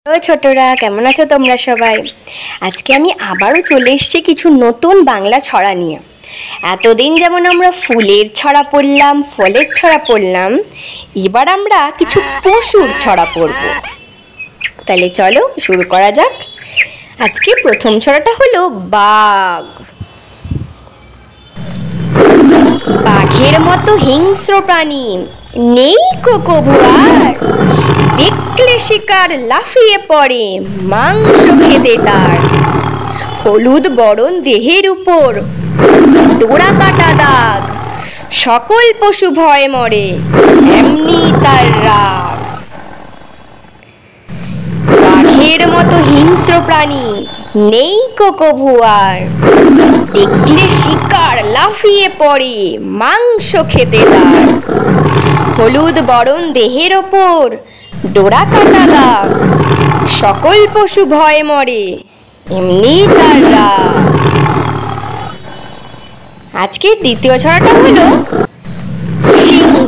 ছোটরা কেমন আছো তোমরা সবাই? আজকে আমি আবারও চলে এসেছি কিছু নতুন বাংলা ছড়া নিয়ে। এতদিন যেমন আমরা ফুলের ছড়া পড়লাম, ফলের ছড়া পড়লাম, এবার আমরা কিছু পশুর ছড়া পড়ব। তাহলে চলো শুরু করা যাক। আজকে প্রথম ছড়াটা হলো বাঘ। বাঘের মতো হিংস্র প্রাণী নেই কবু আর, দেখলে শিকার লাফিয়ে পড়ে মাংস খেতে তার। হলুদ বরণ দেহের উপর ডোরা কাটা দাগ, সকল পশু ভয়ে মরে এমনি তার রাগ। বাঘের মতো হিংস্র প্রাণী নেই কবু আর, দেখলে শিকার লাফিয়ে পড়ে মাংস খেতে তার। হলুদ বরণ দেহের ওপর ডোরা কাটা দাগ, সকল পশু ভয়ে মরে এমনি তার রাগ। আজকের দ্বিতীয় ছড়াটা হলো সিংহ।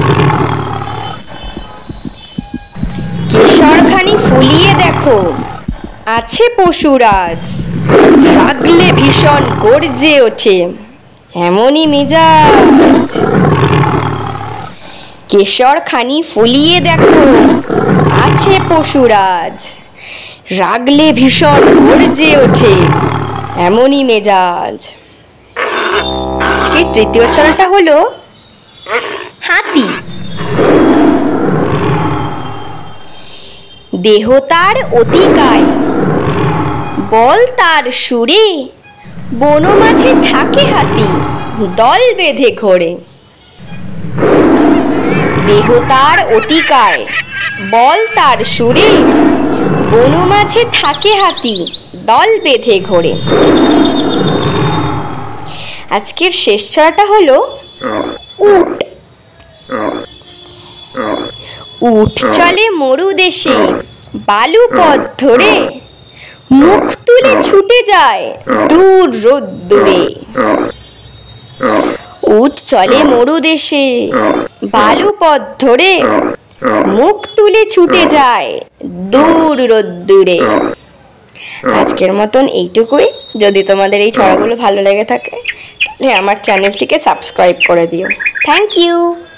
কেশরখানি ফুলিয়ে দেখো আছে পশুরাজ, রাগলে ভীষণ গর্জে ওঠে এমনই মেজাজ। কেশরখানি ফুলিয়ে দেখো আছে পশুরাজ, রাগলে ভীষণ গর্জে ওঠে এমনই মেজাজ। আজকের তৃতীয় ছড়াটা হলো হাতি। দেহ তার অতিকায়, বল তার সুরে, বন মাঝে থাকে হাতি দল বেঁধে ঘোরে। দেহ তার অতিকায়, বল তার সুরে, বন মাঝে থাকে হাতি দল বেঁধে ঘোরে। আজকের শেষ ছড়াটা হলো উট। উট চলে মরু দেশে বালু পথ ধরে, মুখ তুলে ছুটে যায় দূর রোদ্দুরে। উট চলে মরু দেশে বালু পথ ধরে, মুখ তুলে ছুটে যায় দূর রোদ্দুরে। আজকের মতন এইটুকুই। যদি তোমাদের এই ছড়াগুলো ভালো লেগে থাকে তাহলে আমার চ্যানেলটিকে সাবস্ক্রাইব করে দিও। Thank you.